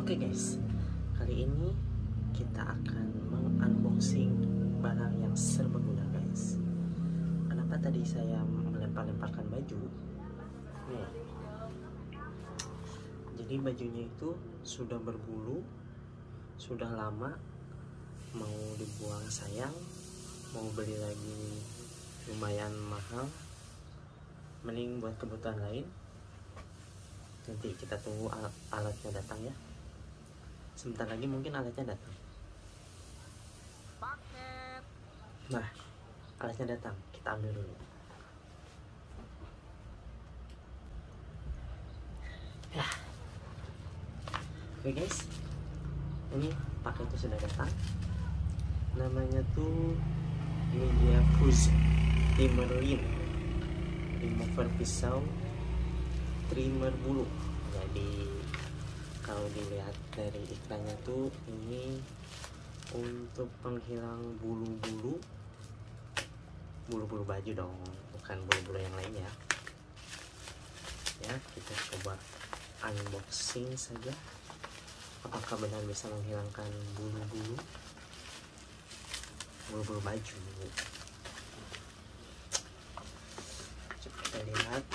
Oke guys, kali ini kita akan mengunboxing barang yang serbaguna guys. Kenapa tadi saya melempar-lemparkan baju? Nih, jadi bajunya itu sudah berbulu, sudah lama, mau dibuang sayang, mau beli lagi lumayan mahal, mending buat kebutuhan lain. Nanti kita tunggu alatnya datang ya. Sebentar lagi mungkin alatnya datang. Paket. Nah, alatnya datang, kita ambil dulu. Ya. Oke guys, ini paket itu sudah datang. Namanya tuh ini dia Fuzz Trimmer remover pisau trimmer bulu. Jadi kalau dilihat dari iklannya tuh ini untuk penghilang bulu-bulu baju dong, bukan bulu-bulu yang lainnya. Ya, kita coba unboxing saja. Apakah benar bisa menghilangkan bulu-bulu baju? Coba kita lihat.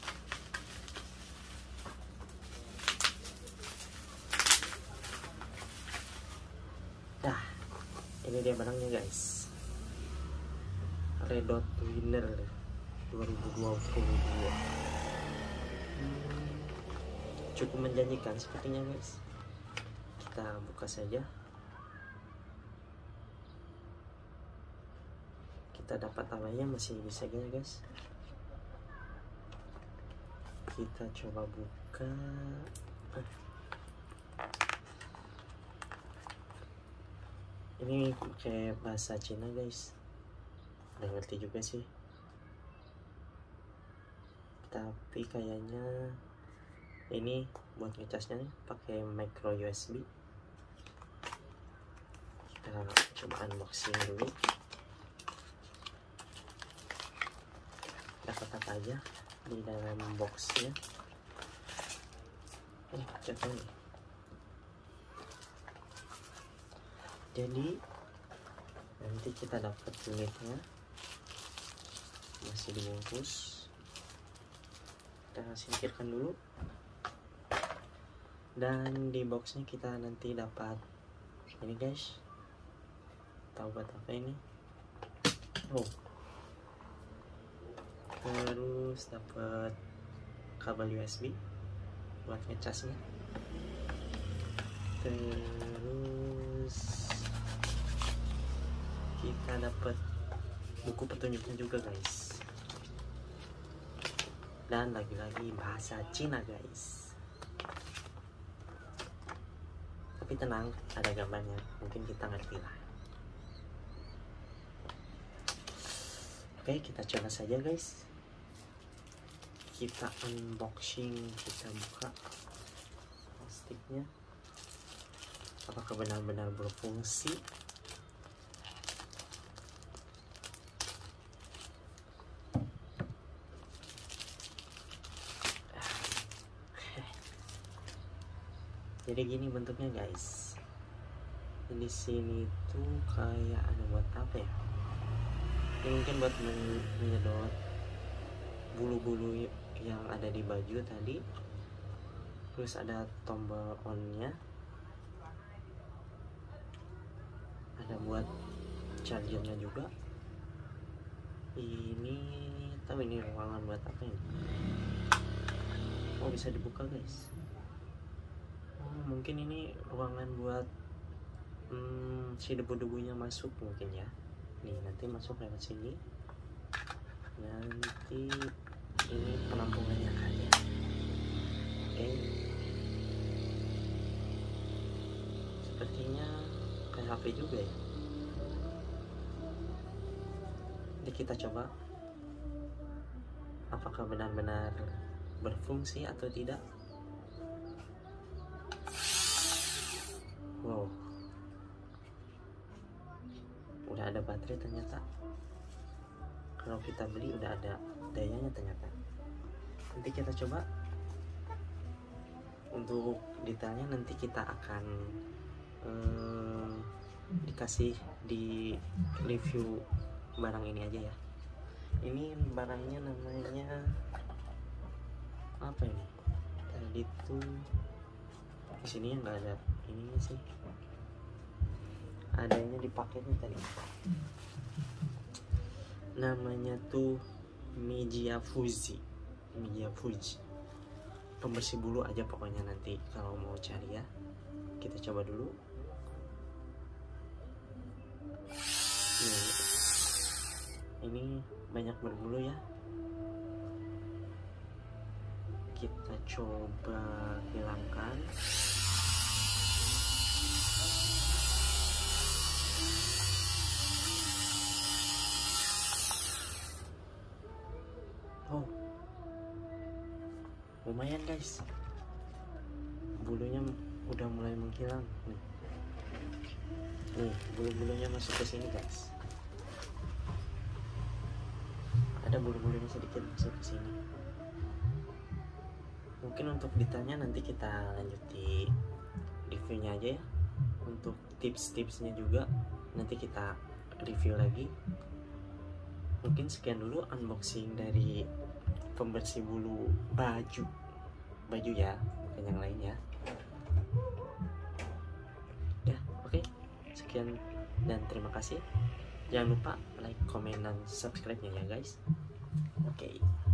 Nah, ini dia barangnya guys. Red Dot Winner 2022. Cukup menjanjikan sepertinya guys. Kita buka saja. Kita dapat awalnya masih bisa gini guys. Kita coba buka. Ini pakai bahasa Cina guys, nggak ngerti juga sih, tapi kayaknya ini buat ngecasnya nih pakai micro USB. Kita coba unboxing dulu. Dapat apa aja di dalam boxnya? Ini coba nih. Jadi nanti kita dapat unitnya, masih dibungkus. Kita singkirkan dulu. Dan di boxnya kita nanti dapat ini guys. Tahu buat apa ini? Oh, terus dapat kabel USB buat ngecasnya. Terus kita dapat buku petunjuknya juga guys, dan lagi-lagi bahasa Cina guys. Tapi tenang, ada gambarnya, mungkin kita ngerti lah. Oke, kita coba saja guys. Kita unboxing, kita buka plastiknya. Apakah benar-benar berfungsi? Jadi gini bentuknya guys. Di sini tuh kayak ada buat apa ya? Ini mungkin buat menyedot bulu-bulu yang ada di baju tadi. Terus ada tombol on-nya. Ada buat chargernya juga. Ini tahu ini ruangan buat apa ini? Oh, bisa dibuka guys. Mungkin ini ruangan buat si debu-debunya masuk mungkin ya. Nih, nanti masuk lewat sini. Nanti ini penampungannya kali ya. Oke. Sepertinya kayak HP juga ya. Jadi kita coba apakah benar-benar berfungsi atau tidak. Wow, udah ada baterai ternyata. Kalau kita beli udah ada dayanya ternyata. Nanti kita coba. Untuk detailnya nanti kita akan dikasih di review barang ini aja ya. Ini barangnya namanya apa ini? Tadi tuh di sini nggak ada ini sih, adanya di paketnya tadi. Namanya tuh Mijia Fuji, pembersih bulu aja pokoknya. Nanti kalau mau cari ya, kita coba dulu. Ini banyak berbulu ya, kita coba hilangkan. Oh, lumayan guys, bulunya udah mulai menghilang nih. Bulu-bulunya masuk ke sini guys, ada bulu-bulunya sedikit masuk ke sini. Mungkin untuk detailnya nanti kita lanjut di reviewnya aja ya. Untuk tips-tipsnya juga nanti kita review lagi. Mungkin sekian dulu unboxing dari pembersih bulu baju ya, bukan yang lain ya. Ya, oke. Sekian dan terima kasih. Jangan lupa like, comment, dan subscribe-nya ya guys. Oke.